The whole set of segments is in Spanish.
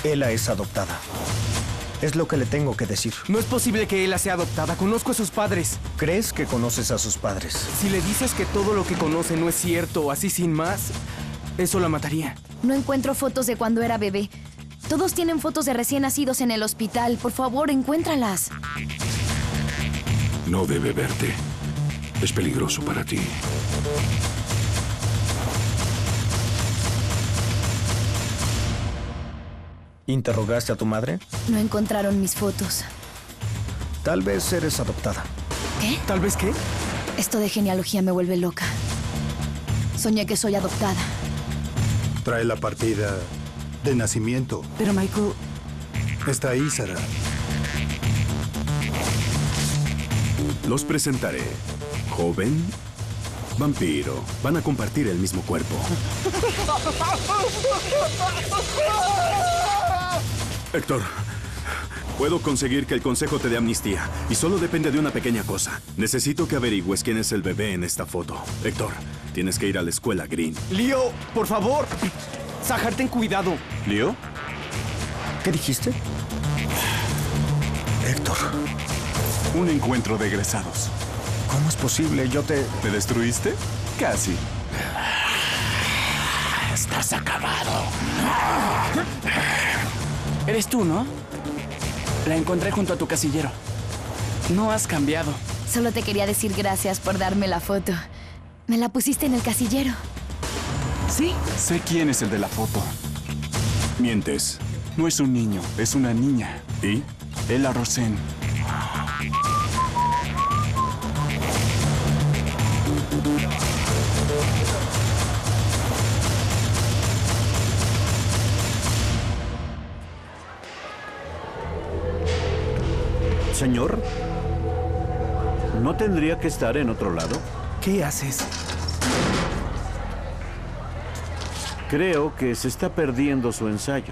Ella es adoptada. Es lo que le tengo que decir. No es posible que Ella sea adoptada. Conozco a sus padres. ¿Crees que conoces a sus padres? Si le dices que todo lo que conoce no es cierto, así sin más, eso la mataría. No encuentro fotos de cuando era bebé. Todos tienen fotos de recién nacidos en el hospital. Por favor, encuéntralas. No debe verte. Es peligroso para ti. ¿Interrogaste a tu madre? No encontraron mis fotos. Tal vez eres adoptada. ¿Qué? ¿Tal vez qué? Esto de genealogía me vuelve loca. Soñé que soy adoptada. Trae la partida de nacimiento. Pero Michael... Está ahí, Sara. Los presentaré. Joven, vampiro. Van a compartir el mismo cuerpo. Héctor, puedo conseguir que el consejo te dé amnistía. Y solo depende de una pequeña cosa. Necesito que averigües quién es el bebé en esta foto. Héctor, tienes que ir a la escuela Green. Leo, por favor. Sahar, ten cuidado. ¿Leo? ¿Qué dijiste? Héctor, Un encuentro de egresados. ¿cómo es posible? ¿Te destruiste? Casi. Estás acabado. Eres tú, ¿no? La encontré junto a tu casillero. No has cambiado. Solo te quería decir gracias por darme la foto. Me la pusiste en el casillero. ¿Sí? Sé quién es el de la foto. Mientes. No es un niño, es una niña. ¿Y? Ella Rosen. Señor, ¿no tendría que estar en otro lado? ¿Qué haces? Creo que se está perdiendo su ensayo.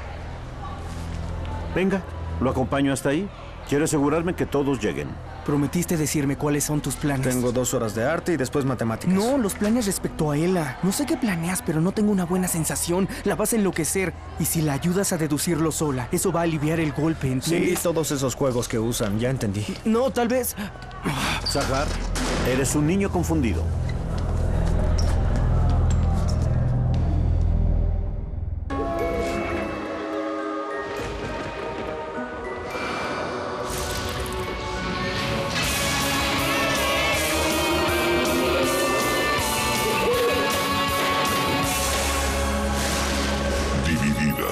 Venga, lo acompaño hasta ahí. Quiero asegurarme que todos lleguen. Prometiste decirme cuáles son tus planes. Tengo 2 horas de arte y después matemáticas. No, los planes respecto a Ella. No sé qué planeas, pero no tengo una buena sensación. La vas a enloquecer. Y si la ayudas a deducirlo sola, eso va a aliviar el golpe, Sí, ¿entiendes? todos esos juegos que usan, ya entendí. No, tal vez... Sahar, eres un niño confundido. Dividida.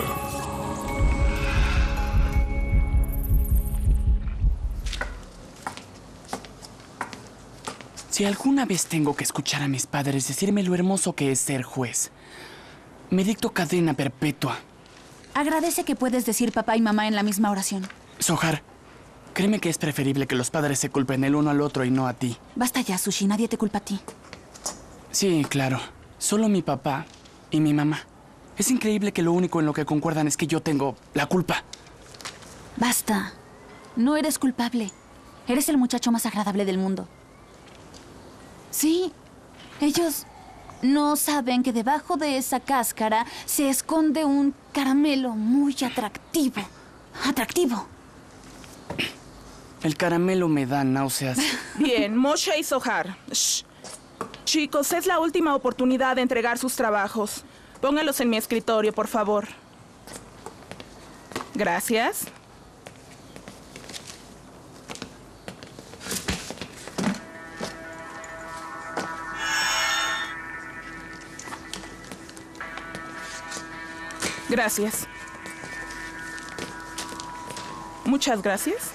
Si alguna vez tengo que escuchar a mis padres decirme lo hermoso que es ser juez, me dicto cadena perpetua. Agradece que puedes decir papá y mamá en la misma oración. Zohar, créeme que es preferible que los padres se culpen el uno al otro y no a ti. Basta ya, Sushi. Nadie te culpa a ti. Sí, claro. Solo mi papá y mi mamá. Es increíble que lo único en lo que concuerdan es que yo tengo la culpa. Basta. No eres culpable. Eres el muchacho más agradable del mundo. Sí, ellos no saben que debajo de esa cáscara se esconde un caramelo muy atractivo. Atractivo. El caramelo me da náuseas. Bien, Moshe y Zohar. Shh. Chicos, es la última oportunidad de entregar sus trabajos. Póngalos en mi escritorio, por favor. Gracias. Gracias. Muchas gracias.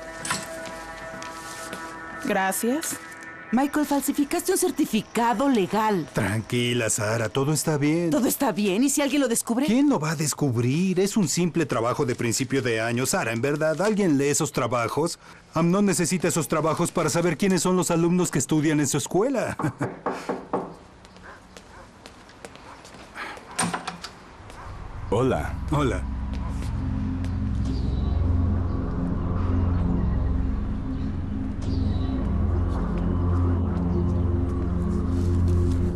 Gracias. Michael, falsificaste un certificado legal. Tranquila, Sara, todo está bien. ¿Todo está bien? ¿Y si alguien lo descubre? ¿Quién lo va a descubrir? Es un simple trabajo de principio de año. Sara, ¿en verdad alguien lee esos trabajos? Amnon necesita esos trabajos para saber quiénes son los alumnos que estudian en su escuela. Hola. Hola.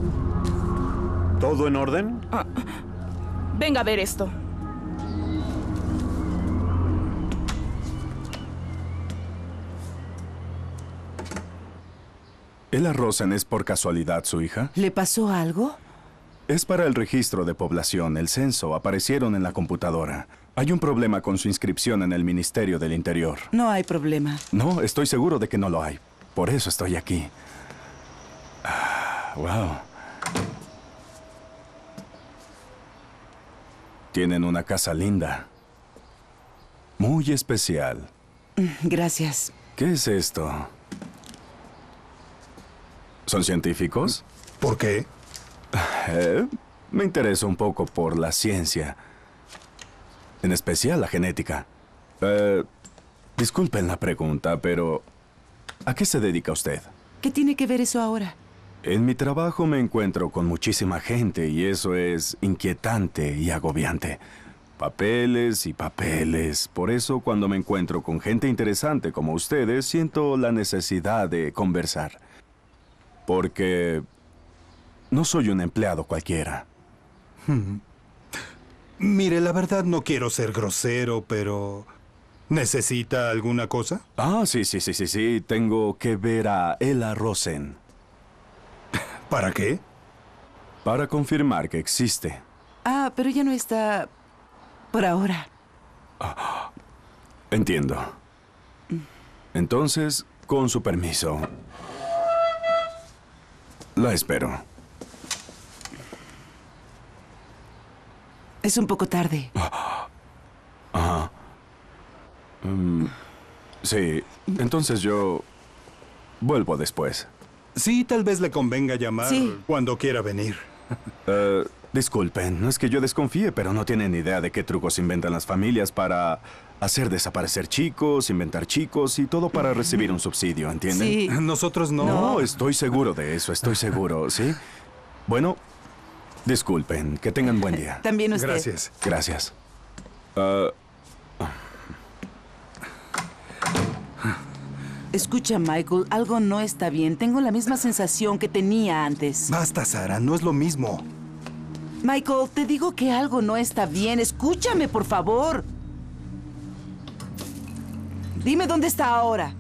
¿Todo en orden? Venga a ver esto. ¿Ella Rosen es por casualidad su hija? ¿Le pasó algo? Es para el registro de población, el censo. Aparecieron en la computadora. Hay un problema con su inscripción en el Ministerio del Interior. No hay problema. No, estoy seguro de que no lo hay. Por eso estoy aquí. Wow. Tienen una casa linda. Muy especial. Gracias. ¿Qué es esto? ¿Son científicos? ¿Por qué? Me intereso un poco por la ciencia. En especial la genética. Disculpen la pregunta, pero ¿a qué se dedica usted? ¿Qué tiene que ver eso ahora? En mi trabajo me encuentro con muchísima gente y eso es inquietante y agobiante. Papeles y papeles. Por eso cuando me encuentro con gente interesante como ustedes, siento la necesidad de conversar. Porque no soy un empleado cualquiera. Mire, la verdad no quiero ser grosero, pero... ¿necesita alguna cosa? Ah, sí. Tengo que ver a Ella Rosen. ¿Para qué? Para confirmar que existe. Ah, pero ya no está... por ahora. Entiendo. Entonces, con su permiso, la espero. Es un poco tarde. Ajá. Sí, entonces yo vuelvo después. Sí, tal vez le convenga llamar cuando quiera venir. Disculpen, no es que yo desconfíe, pero no tienen idea de qué trucos inventan las familias para hacer desaparecer chicos, inventar chicos y todo para recibir un subsidio, ¿entienden? Sí. Nosotros no. No, estoy seguro de eso, estoy seguro, ¿sí? Bueno, disculpen, que tengan buen día. También usted. Gracias. Gracias. Escucha, Michael, algo no está bien. Tengo la misma sensación que tenía antes. Basta, Sara, no es lo mismo. Michael, te digo que algo no está bien. Escúchame, por favor. Dime dónde está ahora.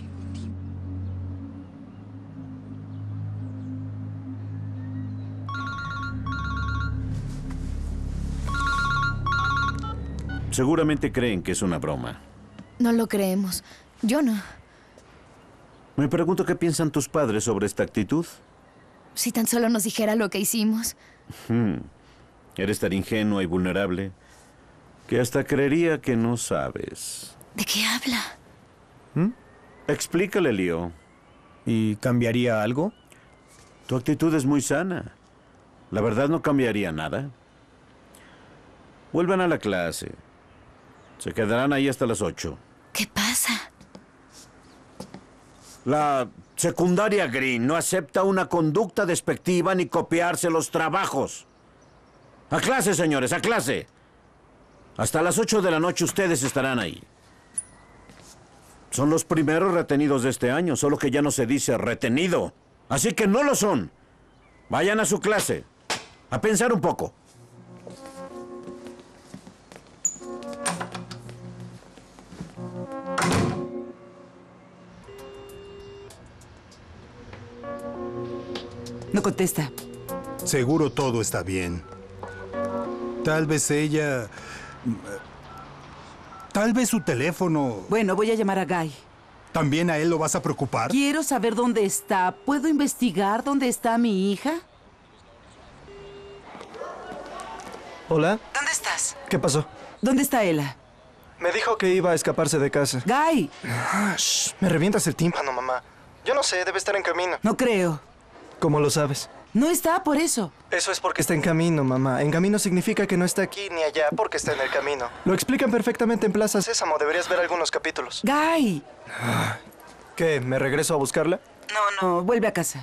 Seguramente creen que es una broma. No lo creemos. Yo no. Me pregunto qué piensan tus padres sobre esta actitud. Si tan solo nos dijera lo que hicimos. Eres tan ingenua y vulnerable que hasta creería que no sabes. ¿De qué habla? Explícale, Leo. ¿Y cambiaría algo? Tu actitud es muy sana. La verdad no cambiaría nada. Vuelvan a la clase. Se quedarán ahí hasta las 8. ¿Qué pasa? La secundaria Green no acepta una conducta despectiva ni copiarse los trabajos. ¡A clase, señores, a clase! Hasta las 8 de la noche ustedes estarán ahí. Son los primeros retenidos de este año, solo que ya no se dice retenido. Así que no lo son. Vayan a su clase. A pensar un poco. No contesta. Seguro todo está bien. Tal vez ella... tal vez su teléfono... Bueno, voy a llamar a Guy. ¿También a él lo vas a preocupar? Quiero saber dónde está. ¿Puedo investigar dónde está mi hija? Hola, ¿Dónde estás? ¿qué pasó? ¿Dónde está Ella? Me dijo que iba a escaparse de casa. Guy. Me revientas el tímpano, mamá. Yo no sé, debe estar en camino. No creo. ¿Cómo lo sabes? No está por eso. Eso es porque está en camino, mamá. En camino significa que no está aquí ni allá porque está en el camino. Lo explican perfectamente en Plaza Sésamo. Deberías ver algunos capítulos. Guy. ¿Qué? ¿Me regreso a buscarla? No, vuelve a casa.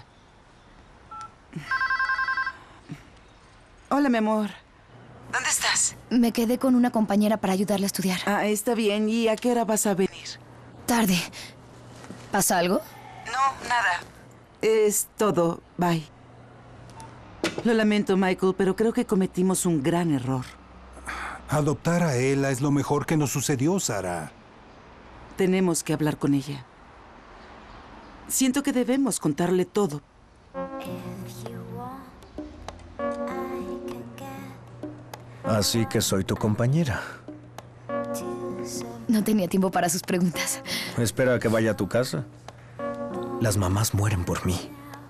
Hola, mi amor. ¿Dónde estás? Me quedé con una compañera para ayudarle a estudiar. Ah, está bien. ¿Y a qué hora vas a venir? Tarde. ¿Pasa algo? No, nada. Es todo. Bye. Lo lamento, Michael, pero creo que cometimos un gran error. Adoptar a Ella es lo mejor que nos sucedió, Sara. Tenemos que hablar con ella. Siento que debemos contarle todo, Así que soy tu compañera. No tenía tiempo para sus preguntas. Espera a que vaya a tu casa. Las mamás mueren por mí.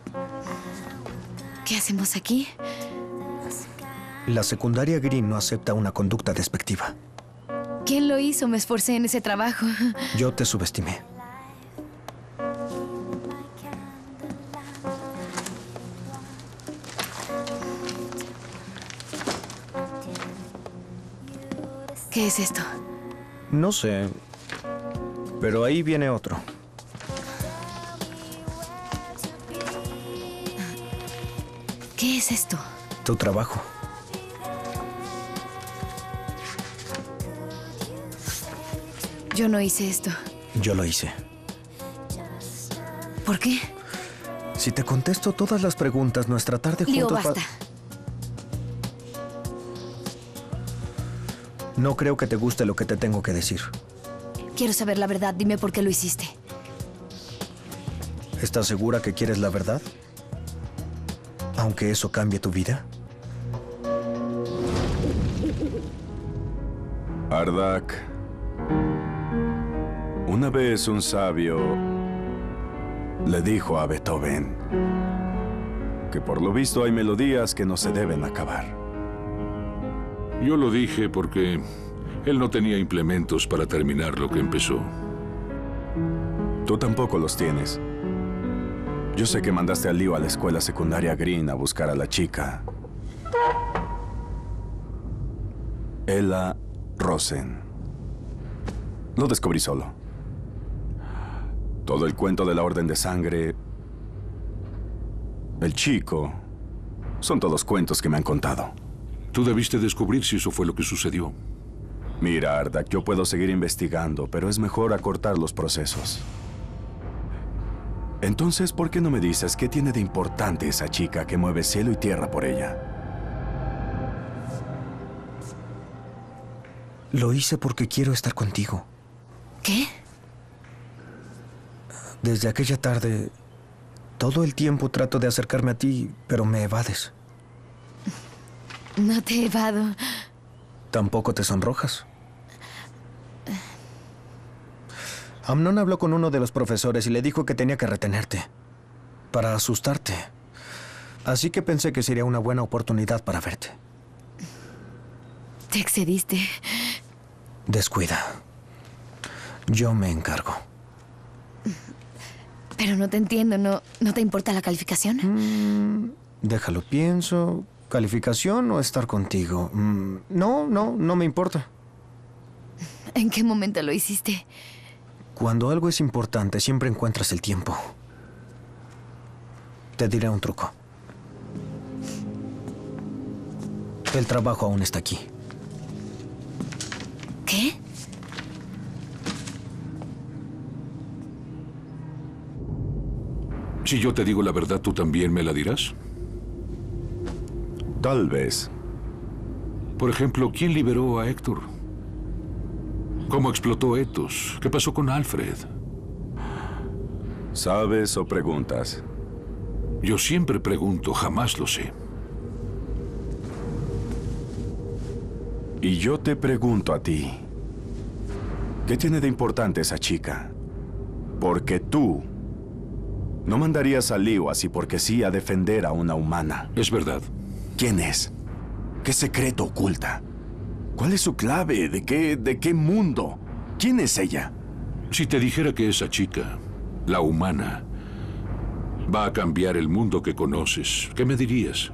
¿Qué hacemos aquí? La secundaria Green no acepta una conducta despectiva. ¿Quién lo hizo? Me esforcé en ese trabajo. Yo te subestimé. ¿Qué es esto? No sé, pero ahí viene otro. ¿Qué es esto? Tu trabajo. Yo no hice esto. Yo lo hice. ¿Por qué? Si te contesto todas las preguntas, nuestra tarde juntos... Leo, basta. No creo que te guste lo que te tengo que decir. Quiero saber la verdad. Dime por qué lo hiciste. ¿Estás segura que quieres la verdad? Aunque eso cambie tu vida. Ardak. Una vez un sabio le dijo a Beethoven que por lo visto hay melodías que no se deben acabar. Yo lo dije porque él no tenía implementos para terminar lo que empezó. Tú tampoco los tienes. Yo sé que mandaste a Leo a la escuela secundaria Green a buscar a la chica. Ella Rosen. Lo descubrí solo. Todo el cuento de la Orden de Sangre, el chico, son todos cuentos que me han contado. Tú debiste descubrir si eso fue lo que sucedió. Mira, Ardak, yo puedo seguir investigando, pero es mejor acortar los procesos. Entonces, ¿por qué no me dices qué tiene de importante esa chica que mueve cielo y tierra por ella? Lo hice porque quiero estar contigo. ¿Qué? Desde aquella tarde, todo el tiempo trato de acercarme a ti, pero me evades. No te evado. Tampoco te sonrojas. Amnon habló con uno de los profesores y le dijo que tenía que retenerte, para asustarte. Así que pensé que sería una buena oportunidad para verte. Te excediste. Descuida. Yo me encargo. Pero no te entiendo. ¿No te importa la calificación? Déjalo, pienso. ¿Calificación o estar contigo? No me importa. ¿En qué momento lo hiciste? Cuando algo es importante, siempre encuentras el tiempo. Te diré un truco. El trabajo aún está aquí. ¿Qué? Si yo te digo la verdad, ¿tú también me la dirás? Tal vez. Por ejemplo, ¿quién liberó a Héctor? ¿Cómo explotó Ethos? ¿Qué pasó con Alfred? ¿Sabes o preguntas? Yo siempre pregunto, jamás lo sé. Y yo te pregunto a ti, ¿qué tiene de importante esa chica? Porque tú no mandarías a Leo así porque sí a defender a una humana. Es verdad. ¿Quién es? ¿Qué secreto oculta? ¿Cuál es su clave? ¿De qué mundo? ¿Quién es ella? Si te dijera que esa chica, la humana, va a cambiar el mundo que conoces, ¿qué me dirías?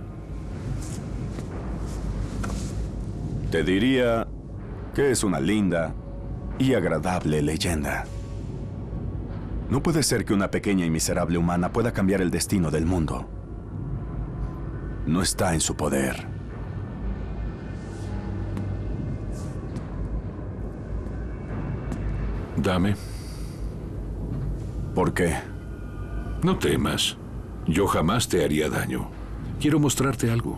Te diría que es una linda y agradable leyenda. No puede ser que una pequeña y miserable humana pueda cambiar el destino del mundo. No está en su poder. Dame. ¿Por qué? No temas. Yo jamás te haría daño. Quiero mostrarte algo.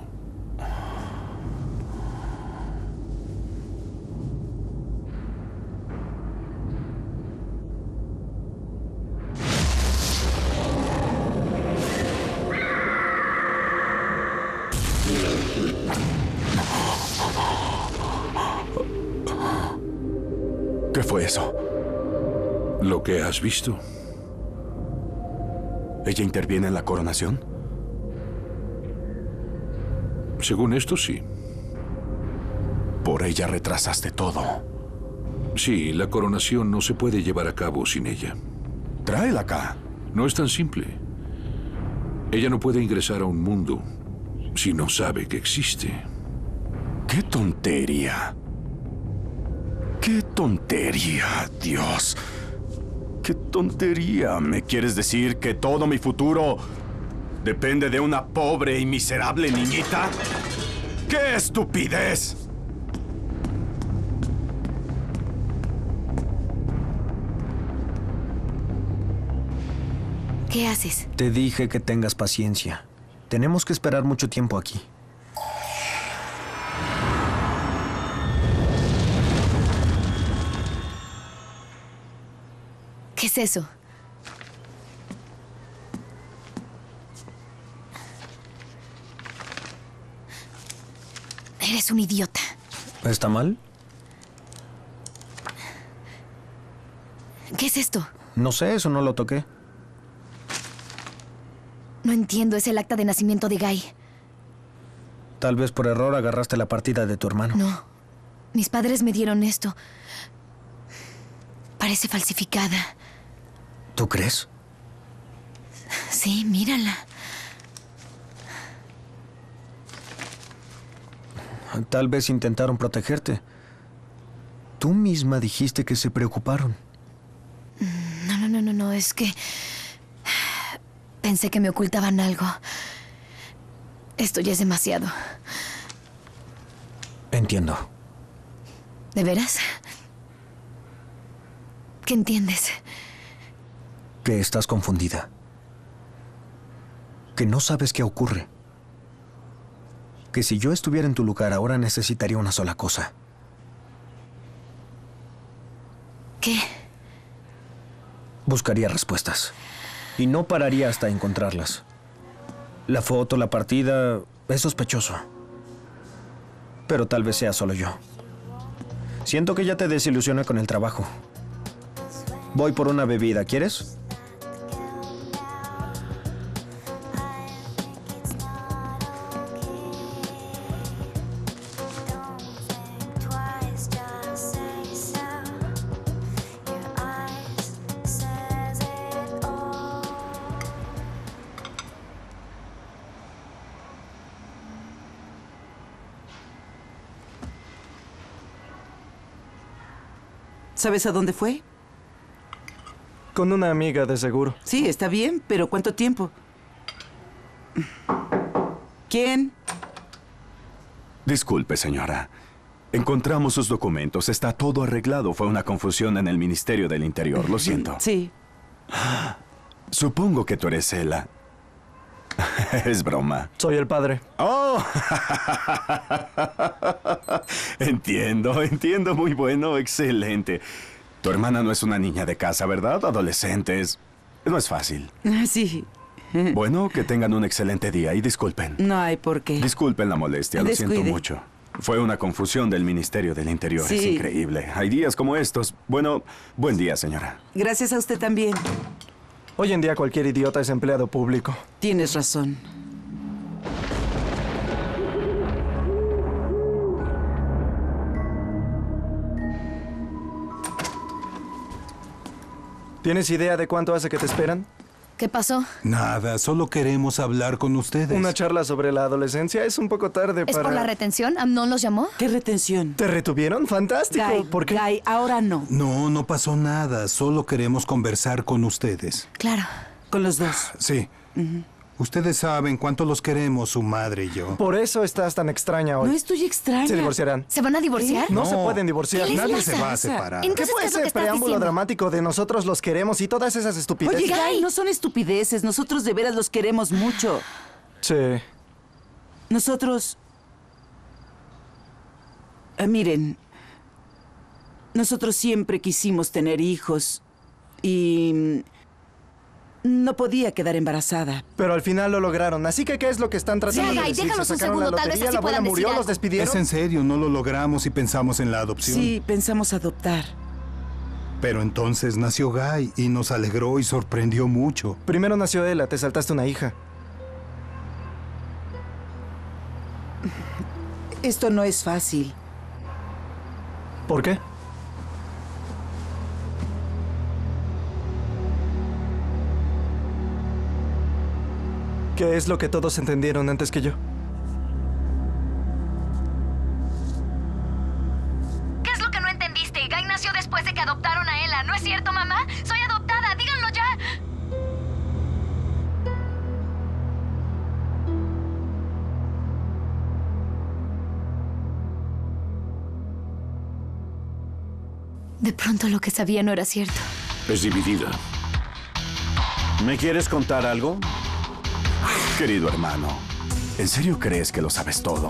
¿Qué fue eso? Lo que has visto. ¿Ella interviene en la coronación? Según esto, sí. Por ella retrasaste todo. Sí, la coronación no se puede llevar a cabo sin ella. Tráela acá. No es tan simple. Ella no puede ingresar a un mundo si no sabe que existe. ¡Qué tontería! ¡Qué tontería, Dios! ¡Qué tontería! ¿Me quieres decir que todo mi futuro depende de una pobre y miserable niñita? ¡Qué estupidez! ¿Qué haces? Te dije que tengas paciencia. Tenemos que esperar mucho tiempo aquí. ¿Qué es eso? Eres un idiota. ¿Está mal? ¿Qué es esto? No sé, eso no lo toqué. No entiendo, es el acta de nacimiento de Guy. Tal vez por error agarraste la partida de tu hermano. No. Mis padres me dieron esto. Parece falsificada. ¿Tú crees? Sí, mírala. Tal vez intentaron protegerte. Tú misma dijiste que se preocuparon. No, es que... Pensé que me ocultaban algo. Esto ya es demasiado. Entiendo. ¿De veras? ¿Qué entiendes? Que estás confundida. Que no sabes qué ocurre. Que si yo estuviera en tu lugar ahora necesitaría una sola cosa. ¿Qué? Buscaría respuestas. Y no pararía hasta encontrarlas. La foto, la partida, es sospechoso. Pero tal vez sea solo yo. Siento que ya te desilusiona con el trabajo. Voy por una bebida, ¿quieres? ¿Sabes a dónde fue? Con una amiga, de seguro. Sí, está bien, pero ¿cuánto tiempo? ¿Quién? Disculpe, señora. Encontramos sus documentos. Está todo arreglado. Fue una confusión en el Ministerio del Interior. Lo siento. Sí. Supongo que tú eres Ella. Es broma. Soy el padre. ¡Oh! Entiendo. Muy bueno, excelente. Tu hermana no es una niña de casa, ¿verdad? Adolescentes. No es fácil. Sí. Bueno, que tengan un excelente día y disculpen. No hay por qué. Disculpen la molestia, lo Descuide. siento mucho. Fue una confusión del Ministerio del Interior. Sí. Es increíble. Hay días como estos. Bueno, buen día, señora. Gracias a usted también. Hoy en día cualquier idiota es empleado público. Tienes razón. ¿Tienes idea de cuánto hace que te esperan? ¿Qué pasó? Nada, solo queremos hablar con ustedes. Una charla sobre la adolescencia es un poco tarde ¿Es para... por la retención? ¿Amnon los llamó? ¿Qué retención? ¿Te retuvieron? ¡Fantástico! Guy, ¿Por qué? Guy, ahora no. No, no pasó nada. Solo queremos conversar con ustedes. Claro. Con los dos. Sí. Ustedes saben cuánto los queremos, su madre y yo. Por eso estás tan extraña hoy. No estoy extraña. Se divorciarán. ¿Se van a divorciar? No se pueden divorciar. ¿Qué les Nadie pasa? se va a separar. ¿Qué Entonces, fue ¿qué es lo que ese estás preámbulo diciendo? dramático de nosotros los queremos y todas esas estupideces? Oye, Guy, no son estupideces. Nosotros de veras los queremos mucho. Sí. Nosotros... miren, nosotros siempre quisimos tener hijos y No podía quedar embarazada. Pero al final lo lograron, así que ¿qué es lo que están tratando de decir? déjanos ¿Se un sacaron la segundo, tal vez lotería, así la abuela puedan murió, decir los despidieron? Es en serio, no lo logramos y pensamos en la adopción. Sí, pensamos adoptar. Pero entonces nació Guy y nos alegró y sorprendió mucho. Primero nació Ella, te saltaste una hija. Esto no es fácil. ¿Por qué? ¿Qué es lo que todos entendieron antes que yo? ¿Qué es lo que no entendiste? Guy nació después de que adoptaron a Ella, ¿no es cierto, mamá? Soy adoptada, díganlo ya. De pronto lo que sabía no era cierto. Es dividida. ¿Me quieres contar algo? Querido hermano, ¿en serio crees que lo sabes todo?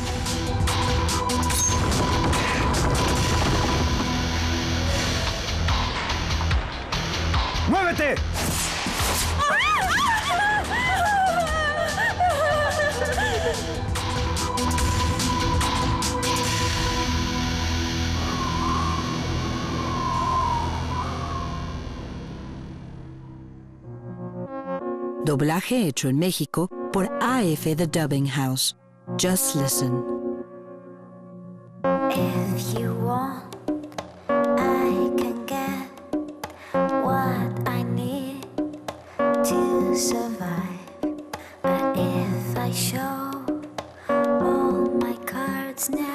¡Muévete! Doblaje hecho en México por AF The Dubbing House. Just listen. If you want, I can get what I need to survive. But if I show all my cards now,